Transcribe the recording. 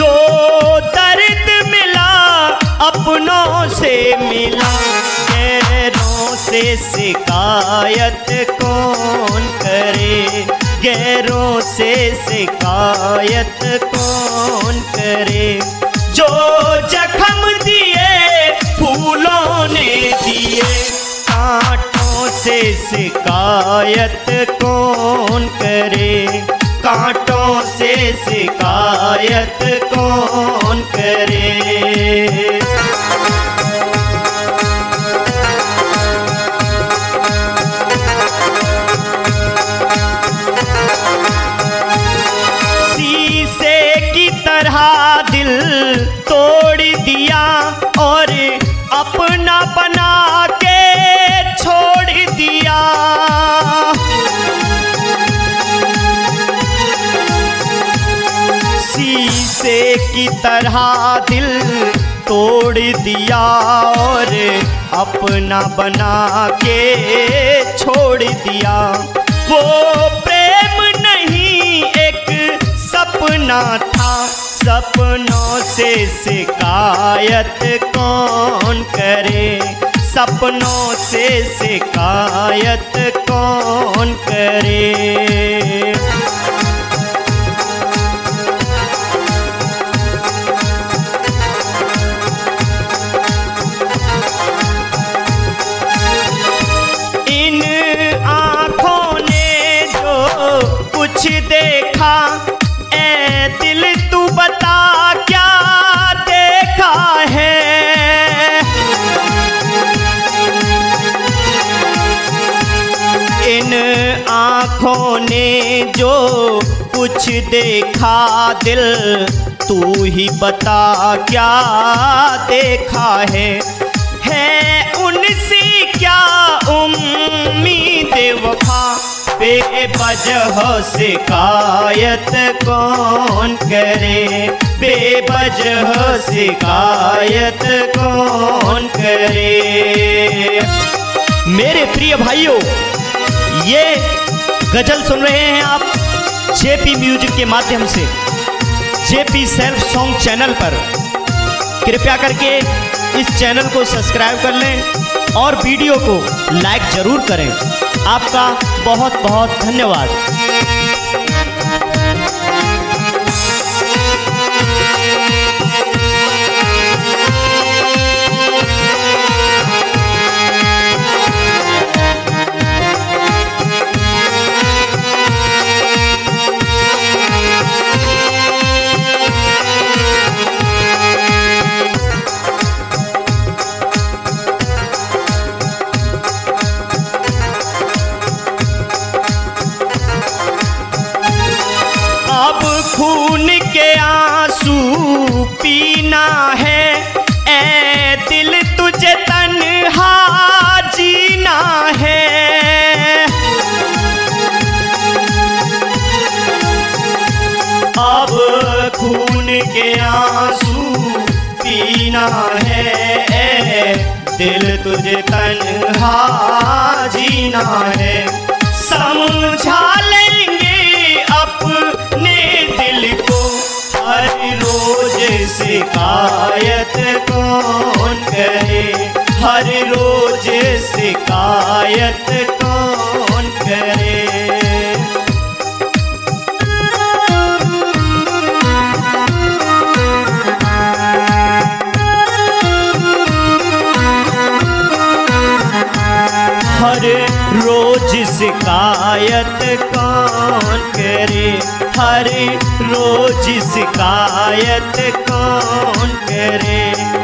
जो दर्द मिला अपनों से मिला, गैरों से शिकायत कौन करे, गैरों से शिकायत कौन करे। जो जख्म दिए फूलों ने दिए, कांटों से शिकायत कौन करे, कांटों से शिकायत कौन करे। शीशे की तरह दिल तोड़ दिया और अपना बना के छोड़ दिया। शीशे की तरह दिल तोड़ दिया और अपना बना के छोड़ दिया। वो प्रेम नहीं एक सपना था, सपनों से शिकायत कौन करे, सपनों से शिकायत कौन करे। इन आँखों ने जो कुछ देखा, ए दिल तू बता क्या देखा है। इन आँखों ने जो कुछ देखा, दिल तू ही बता क्या देखा है उनसी क्या उम्मीद वफा, बेवजह शिकायत कौन करे, बेवजह शिकायत कौन करे। मेरे प्रिय भाइयों, ये गजल सुन रहे हैं आप जेपी म्यूजिक के माध्यम से, जेपी सेल्फ सॉन्ग चैनल पर। कृपया करके इस चैनल को सब्सक्राइब कर लें और वीडियो को लाइक जरूर करें। आपका बहुत बहुत धन्यवाद। खून के आंसू पीना है, ए दिल तुझे तन्हा जीना है। अब खून के आंसू पीना है, ए दिल तुझे तन्हा जीना है। समझा लेंगे अपने दिल को, हर रोज शिकायत कौन करे, हर रोज शिकायत कौन करे। हर रोज शिकायत कौन करे, हर रोज शिकायत कौन करे।